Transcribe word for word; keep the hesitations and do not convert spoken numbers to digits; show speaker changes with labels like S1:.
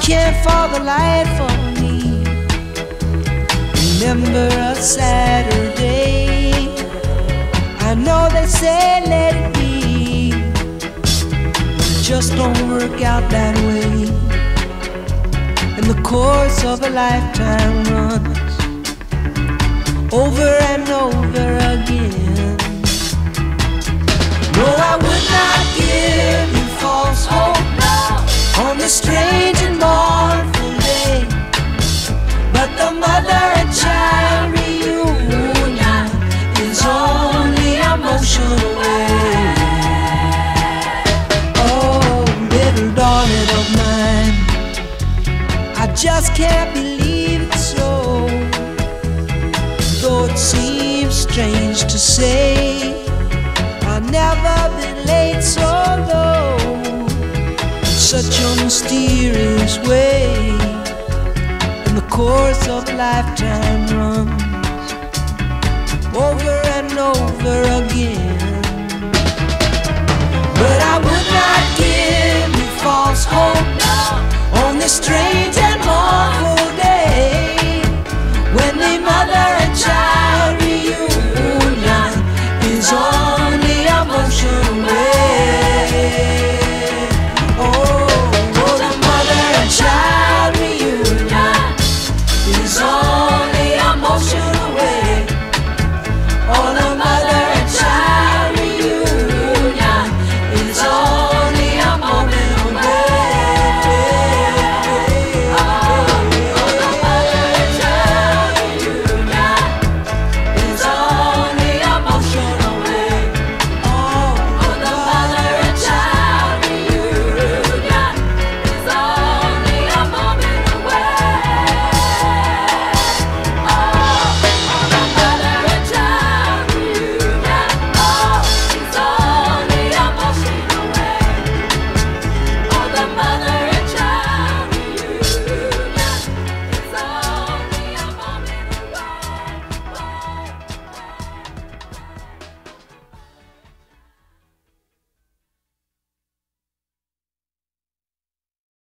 S1: can't for the life of me remember a Saturday. I know they say let it be, but it just don't work out that way. And the course of a lifetime runs over and over again. No, I would not give you false hope on this strange and mournful day, but the mother and child reunion is only a motion away. Oh, little darling of mine, I just can't believe it's so, though it seems strange to say. I've never been late so low, such a mysterious way. And the course of a lifetime runs over and over again. But I would not give you false hope on this strange